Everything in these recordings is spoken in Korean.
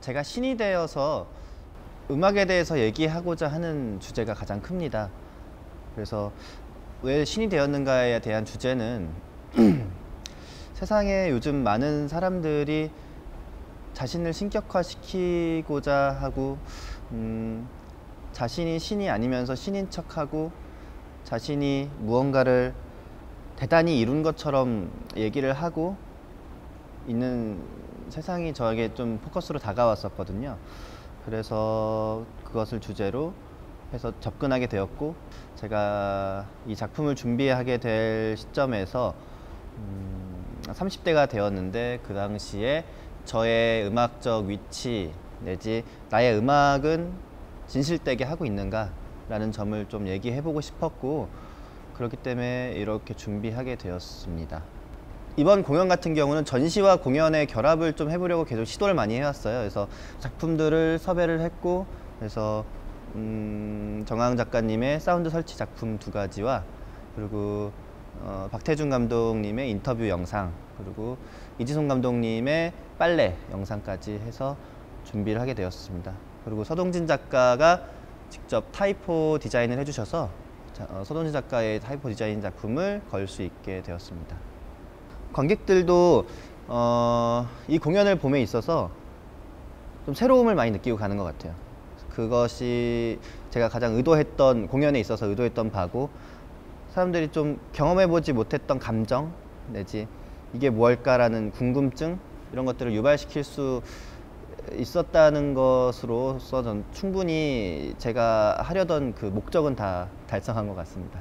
제가 신이 되어서 음악에 대해서 얘기하고자 하는 주제가 가장 큽니다. 그래서 왜 신이 되었는가에 대한 주제는 세상에 요즘 많은 사람들이 자신을 신격화시키고자 하고 자신이 신이 아니면서 신인 척하고 자신이 무언가를 대단히 이룬 것처럼 얘기를 하고 있는 세상이 저에게 좀 포커스로 다가왔었거든요. 그래서 그것을 주제로 해서 접근하게 되었고, 제가 이 작품을 준비하게 될 시점에서 30대가 되었는데, 그 당시에 저의 음악적 위치 내지 나의 음악은 진실되게 하고 있는가 라는 점을 좀 얘기해 보고 싶었고, 그렇기 때문에 이렇게 준비하게 되었습니다. 이번 공연 같은 경우는 전시와 공연의 결합을 좀 해보려고 계속 시도를 많이 해왔어요. 그래서 작품들을 섭외를 했고, 그래서 정하은 작가님의 사운드 설치 작품 2가지와 그리고 박태준 감독님의 인터뷰 영상, 그리고 이지송 감독님의 빨래 영상까지 해서 준비를 하게 되었습니다. 그리고 서동진 작가가 직접 타이포 디자인을 해주셔서 서동진 작가의 타이포 디자인 작품을 걸 수 있게 되었습니다. 관객들도 이 공연을 봄에 있어서 좀 새로움을 많이 느끼고 가는 것 같아요. 그것이 제가 가장 의도했던, 공연에 있어서 의도했던 바고, 사람들이 좀 경험해보지 못했던 감정 내지 이게 무엇일까라는 궁금증, 이런 것들을 유발시킬 수 있었다는 것으로서 전 충분히 제가 하려던 그 목적은 다 달성한 것 같습니다.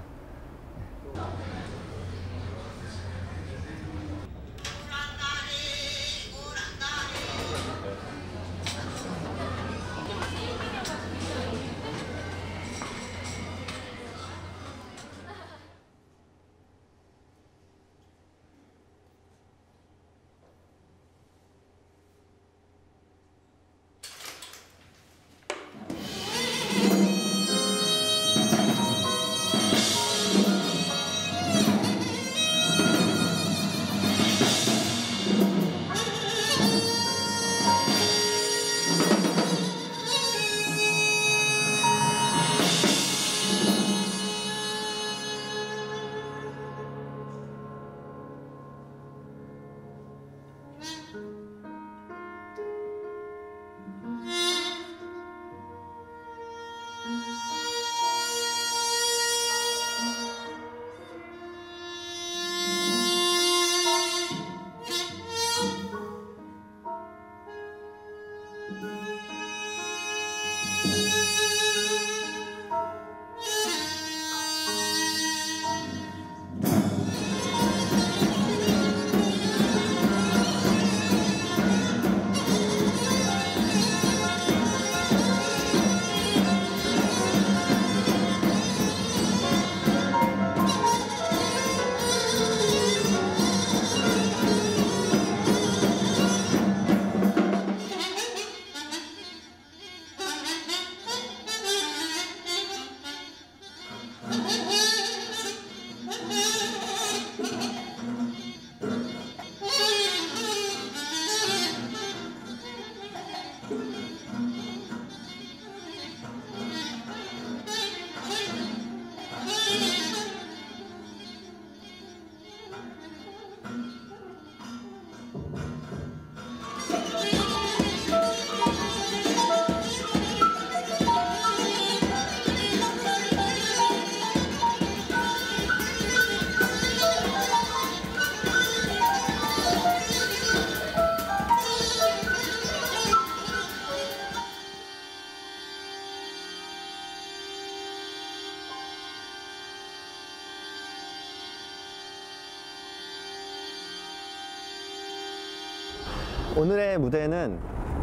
오늘의 무대는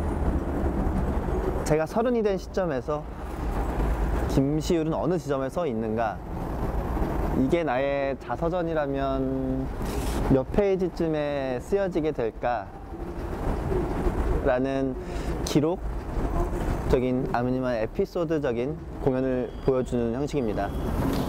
제가 30이 된 시점에서 김시울은 어느 지점에 서 있는가, 이게 나의 자서전이라면 몇 페이지쯤에 쓰여지게 될까 라는 기록적인, 아니면 에피소드적인 공연을 보여주는 형식입니다.